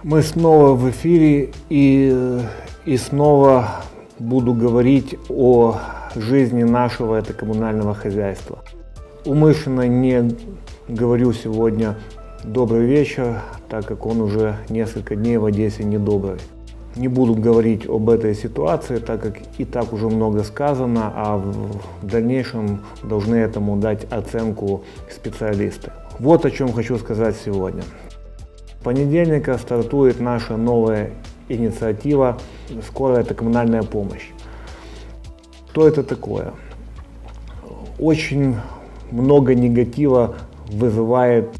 Мы снова в эфире и снова буду говорить о жизни нашего коммунального хозяйства. Умышленно не говорю сегодня «добрый вечер», так как он уже несколько дней в Одессе недобрый. Не буду говорить об этой ситуации, так как и так уже много сказано, а в дальнейшем должны этому дать оценку специалисты. Вот о чем хочу сказать сегодня. С понедельника стартует наша новая инициатива «Скорая коммунальная помощь». Что это такое? Очень много негатива вызывают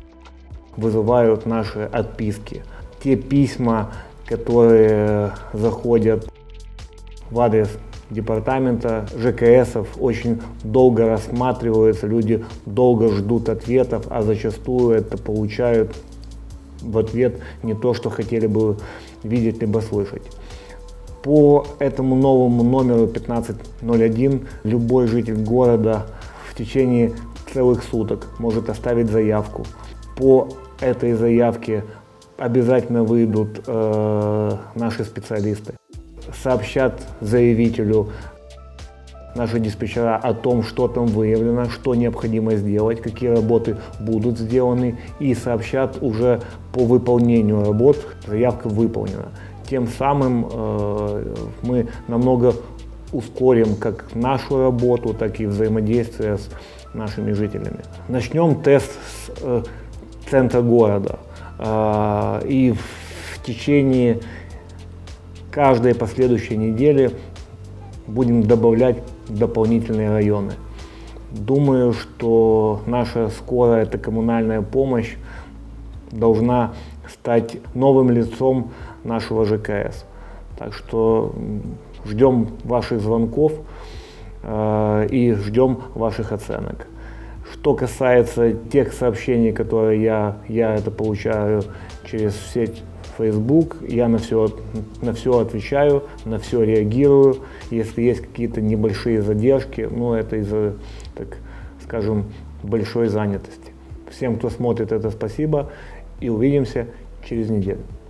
наши отписки. Те письма, которые заходят в адрес департамента ЖКСов, очень долго рассматриваются, люди долго ждут ответов, а зачастую это получают в ответ не то, что хотели бы видеть либо слышать. По этому новому номеру 1501 любой житель города в течение целых суток может оставить заявку. По этой заявке обязательно выйдут наши специалисты, сообщат заявителю наши диспетчера о том, что там выявлено, что необходимо сделать, какие работы будут сделаны, и сообщат уже по выполнению работ, заявка выполнена. Тем самым мы намного ускорим как нашу работу, так и взаимодействие с нашими жителями. Начнем тест с центра города. И в течение каждой последующей недели будем добавлять дополнительные районы. Думаю, что наша скорая коммунальная помощь должна стать новым лицом нашего ЖКС. Так что ждем ваших звонков и ждем ваших оценок. Что касается тех сообщений, которые я получаю через сеть Facebook, я на все отвечаю, на все реагирую. Если есть какие-то небольшие задержки, это из-за, так скажем, большой занятости. Всем, кто смотрит это, спасибо, и увидимся через неделю.